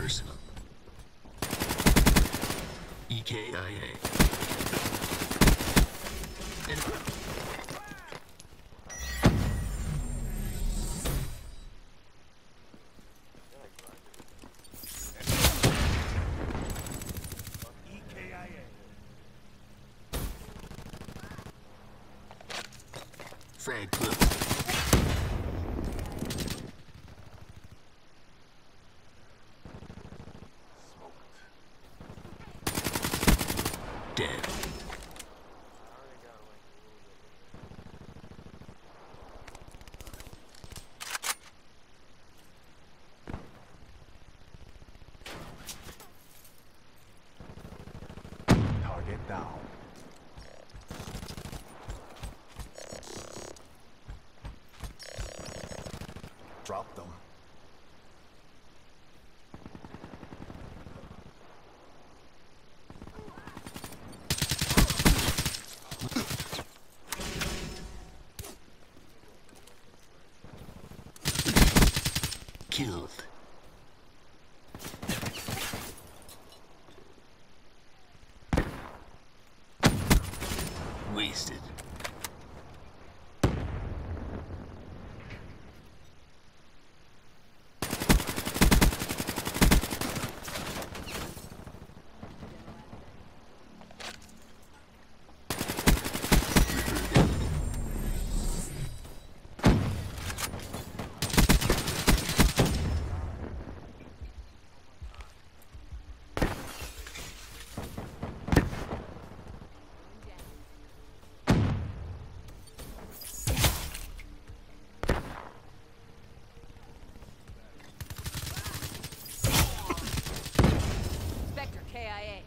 personal. EKIA. Frag close. Dead. Target down. Drop them. Killed. Wasted. KIA.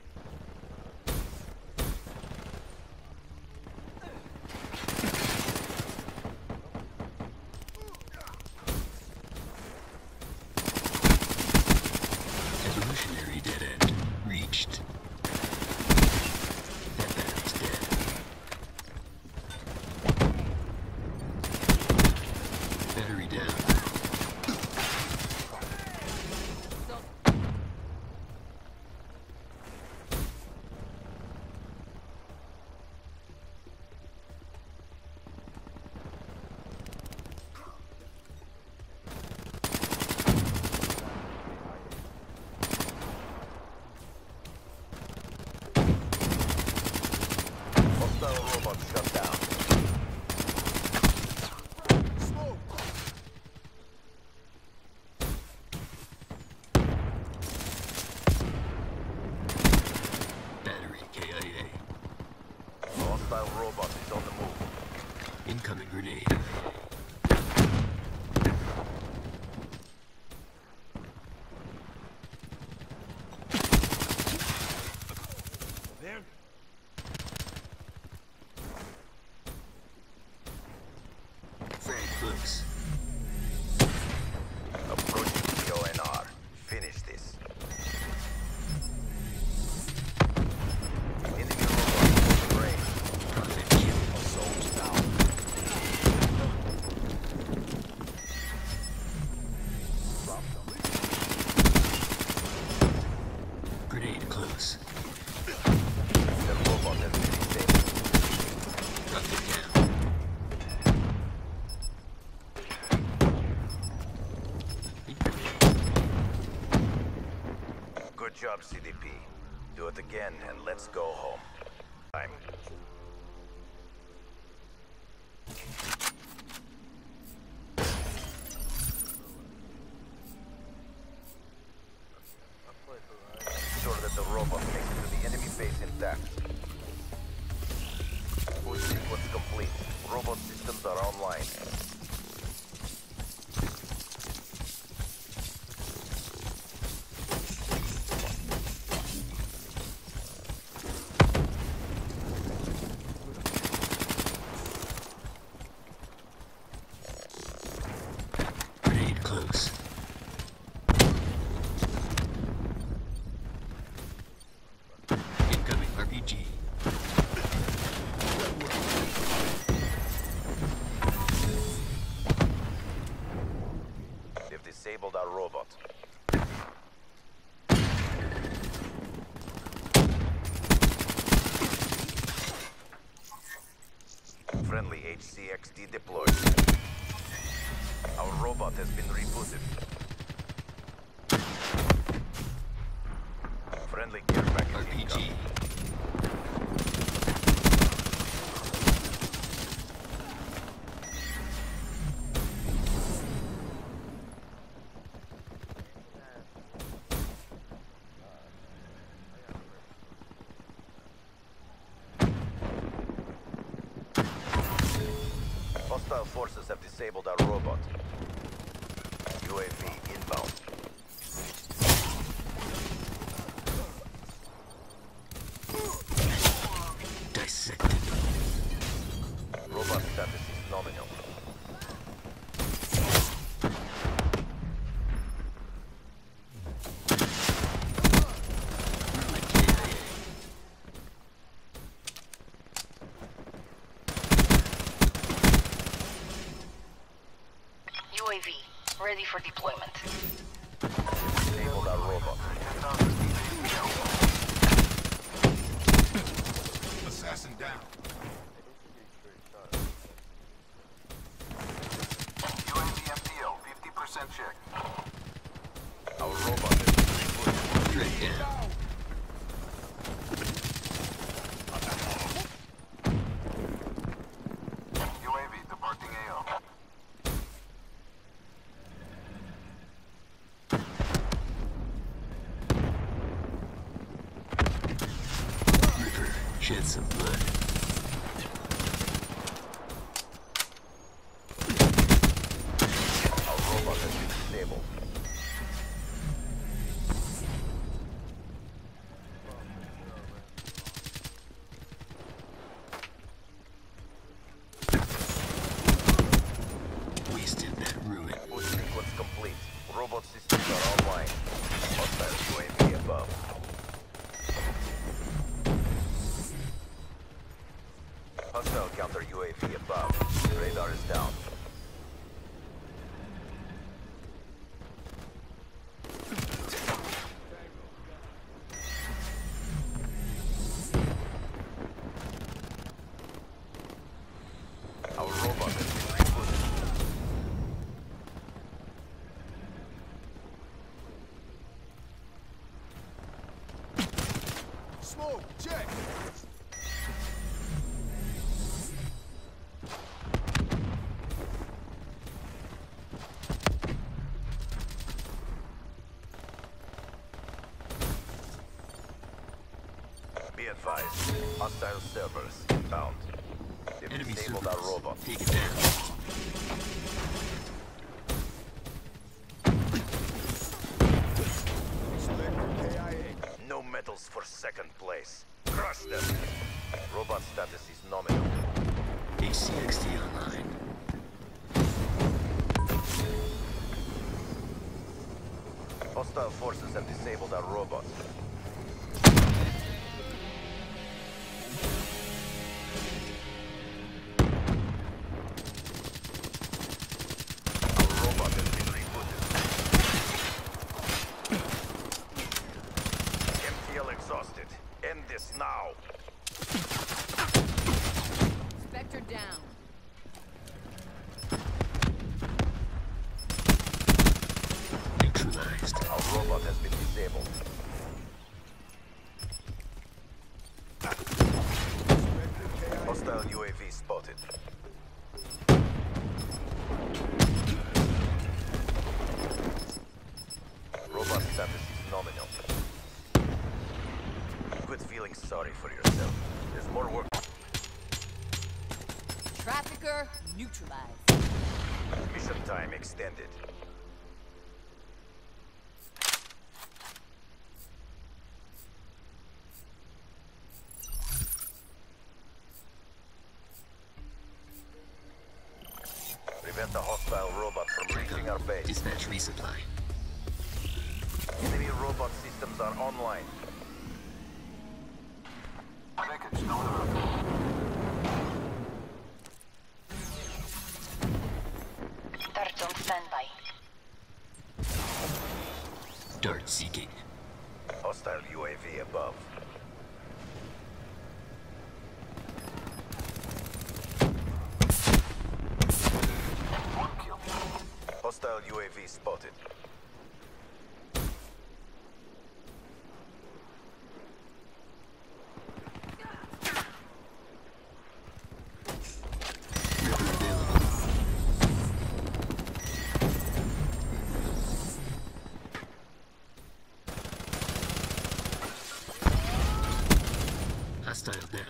Evolutionary dead end reached. That battery's dead. Battery down. Robot shut down. Smoke. Battery KIA. Hostile robot is on the move. Incoming grenade. There. Frag close. Approaching the ONR. Finish this. Enemy robot in range. Profit kill. Assault down. Drop them. Grenade close. The robot has been disabled. Profit down. Good job, CDP. Do it again and let's go home. Time. Ensure that the robot makes it to the enemy base intact. Push sequence complete. Robot systems are online. Grenade close. Incoming RPG. They've disabled our robot. HCXD deployed. Our robot has been rebooted. Friendly care package RPG. incoming. Hostile forces have disabled our robot. UAV inbound. Dissected. Robot status is nominal. Ruined KIA. UAV, ready for deployment. Disabled our robot. Assassin down. UAV MPO, 50% check. Our robot has been rebooted. Straight down. UAV departing AO. River. Shed some blood. Our robot has been disabled. Wasted that ruin. Boot sequence complete. Robot systems are online. Hostile UAV above. Hostile counter UAV above. Radar is down. Our robot has been rebooted. Smoke, check. Be advised. Hostile servers inbound. They've Enemy disabled servers. our robot. Take it down. No medals for second place. Crush them. Robot status is nominal. HCXD online. Hostile forces have disabled our robot. Our robot has been rebooted. MTL exhausted. End this now. Spectre down. Neutralized. Our robot has been disabled. Hostile UAV spotted. Robot status is nominal. Quit feeling sorry for yourself. There's more work. Trafficker neutralized. Mission time extended. Prevent the hostile robot from reaching our base. Dispatch resupply. Enemy robot systems are online. Package delivered. Dart on standby. Dart seeking. Hostile UAV above. Hostile UAV spotted. Ripper available. Hostile down.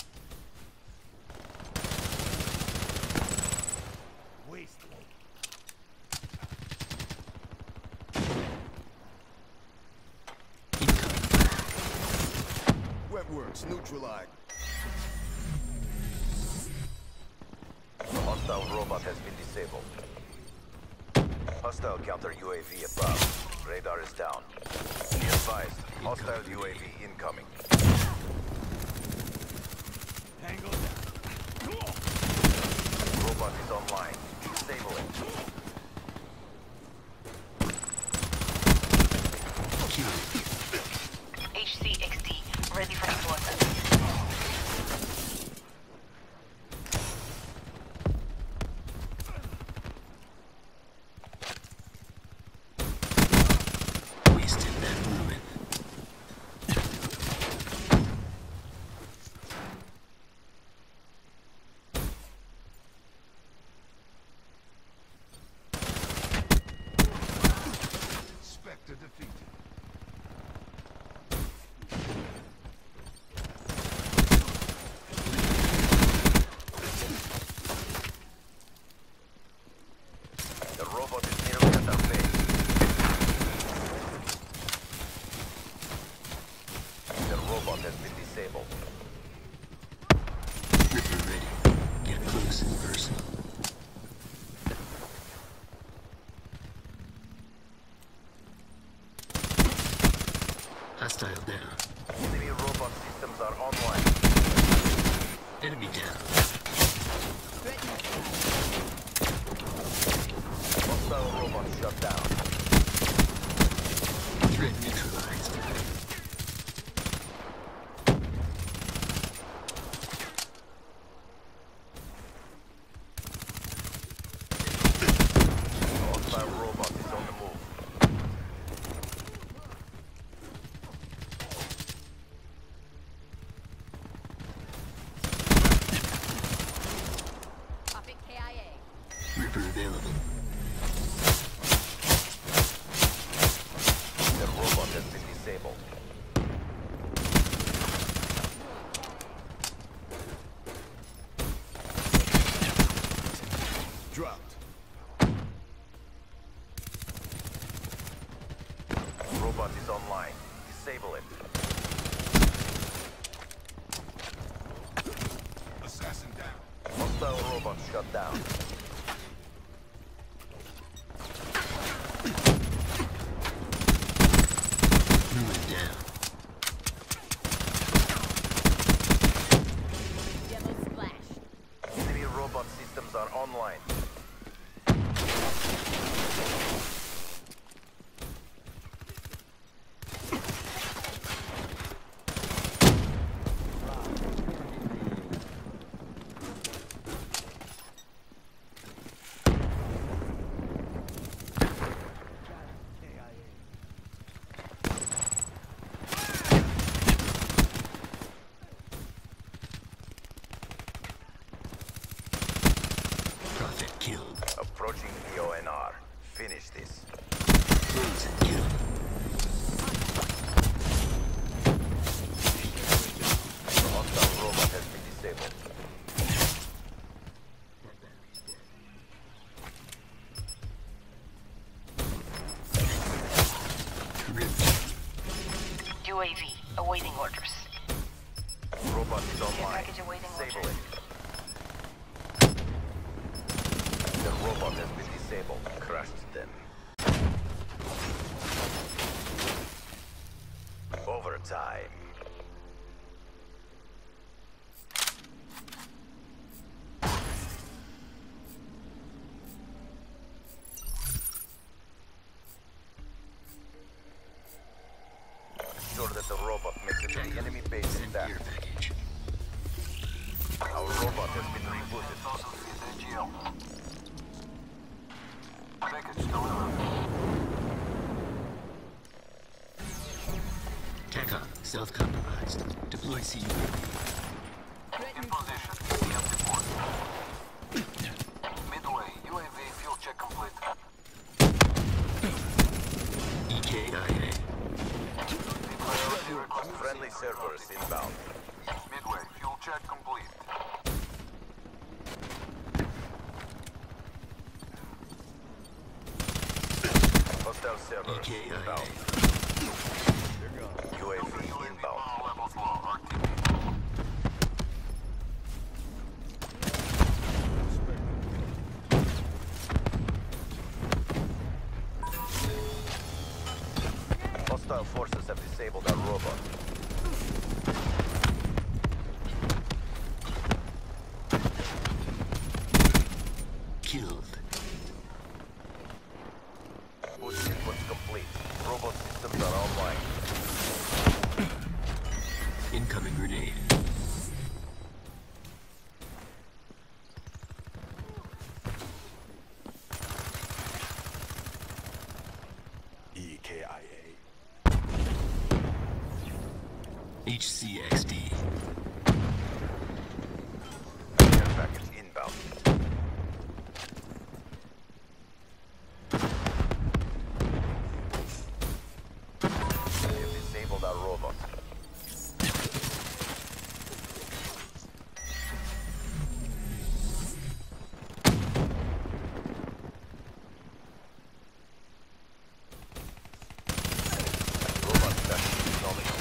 Wetworks neutralized. Hostile robot has been disabled. Hostile counter UAV above. Radar is down. Be advised, hostile UAV incoming. Robot is online. Disable it. HCXD, ready for deployment. Wasted that movement. Spectre defeated. The robot is nearly at our base. The robot has been disabled. Ripper ready. Get close and personal. Hostile down. Enemy robot systems are online. Enemy down. Hostile robot shut down. Threat neutralized. Hostile robot is on the move. Popping KIA. Ripper available. The robot has been disabled. Dropped. Robot is online. Disable it. Assassin down. Hostile robot shut down. Ruin down. Demo splash. Enemy robot systems are online. Prophet killed. Approaching the ONR. Finish this. Close and kill. The hostile robot has been disabled. Ripped. UAV, awaiting orders. Robot is online. package awaiting Disable orders. it. The robot has been disabled. Crushed them. Overtime. Ensure that the robot makes it to the enemy base Send intact. gear package. Our robot has been rebooted. AGL. package delivered. TACOM, self-compromised. Deploy CUAV. In position. EM report. Midway. UAV fuel check complete. EKIA. Priority request Friendly servers inbound. Midway. Fuel check complete. Hostile servers EKIA. inbound. UAV inbound. All levels low. RTB. Hostile forces have disabled our robot. Killed. Boost sequence complete. Robot systems are online. Incoming grenade. EKIA. HCXD. Care package inbound. We have disabled our robot. Robot status nominal.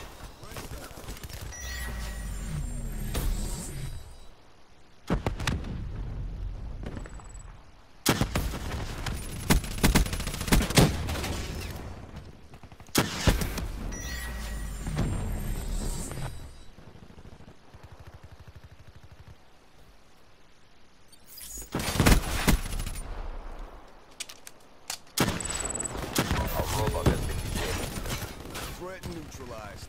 Our robot has been disabled. Threat neutralized.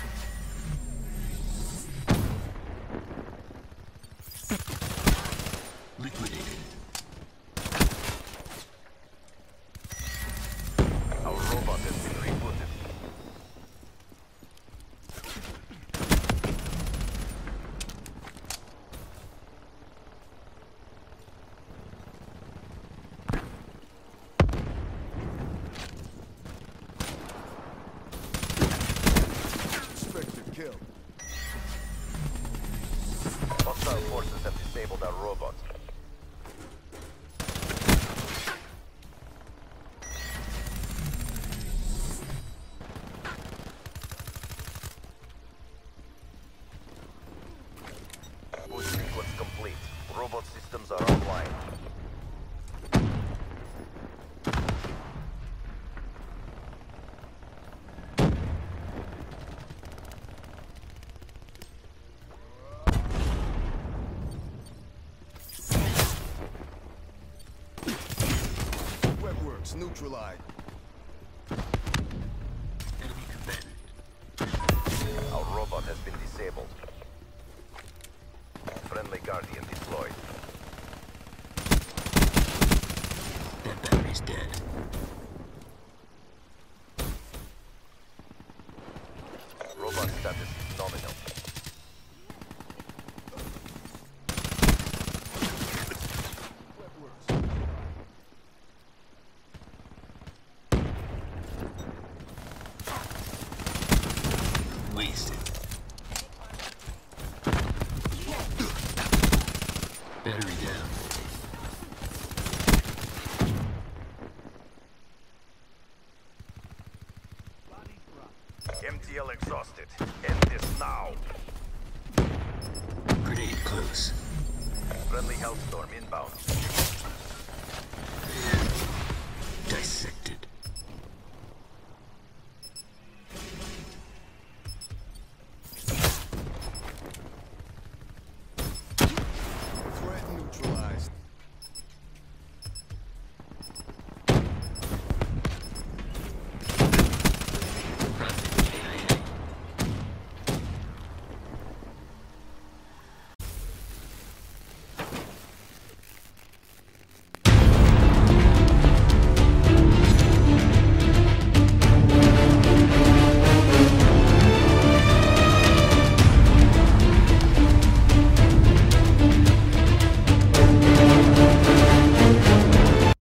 Liquidated. Our robot has been rebooted. Expected kill. Hostile forces have disabled our robot. Boost sequence complete. Robot systems are online. Webworks neutralized. Enemy combatant. Our robot has been disabled. Friendly Guardian deployed. That battery's dead. Robot status is nominal. Webworks. Wasted. Battery down. MTL exhausted. End this now. Grenade close. Friendly Hellstorm inbound.